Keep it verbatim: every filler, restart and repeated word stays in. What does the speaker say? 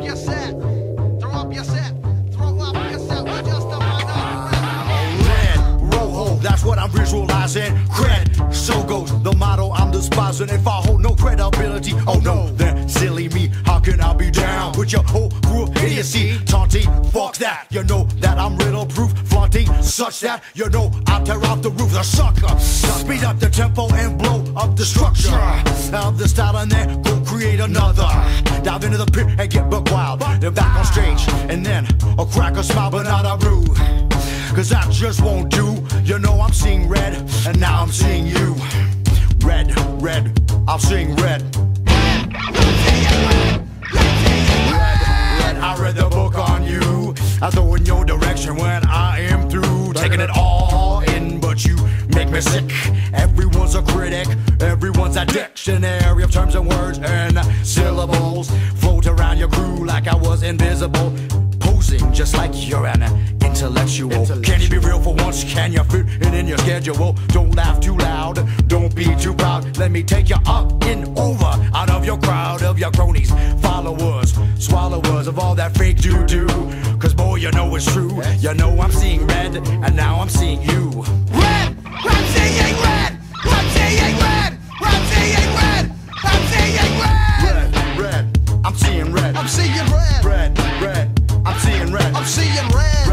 your set. Throw up your set. Throw up your set. We're just a minority. Red, rojo, that's what I'm visualizing. Cred, so goes the motto I'm despising. If I hold no credibility, oh no, then silly me, how can I be down with your whole crew of idiocy? Taunting, fuck that, you know that I'm riddle proof. Flaunting, such that, you know I'll tear off the roof. The sucker, speed up the tempo and blow up the structure of the style and then go create another. Dive into the pit and get buck wild. Then back on stage and then I'll crack a smile but not a brew. Cause that just won't do. You know I'm seeing red, and now I'm seeing you. Red, red, I'm seeing red. Red, red, I read the book on you. I throw in your direction when I am through. Taking it all in, but you make me sick. Everyone's a critic, everyone's a dictionary of terms and words and syllables. Float around your crew like I was invisible. Posing just like you're an intellectual. intellectual. Can you be real for once? Can you fit it in your schedule? Don't laugh too loud, don't be too proud. Let me take you up and over out of your crowd of your cronies, followers, swallowers of all that fake doo-doo. Cause boy, you know it's true. You know I'm seeing red, and now I'm seeing you. Red! I'm seeing red! I'm seeing red! I'm seeing red! I'm seeing red! Red, red, I'm seeing red. I'm seeing red! Red, red, I'm seeing red. I'm seeing red!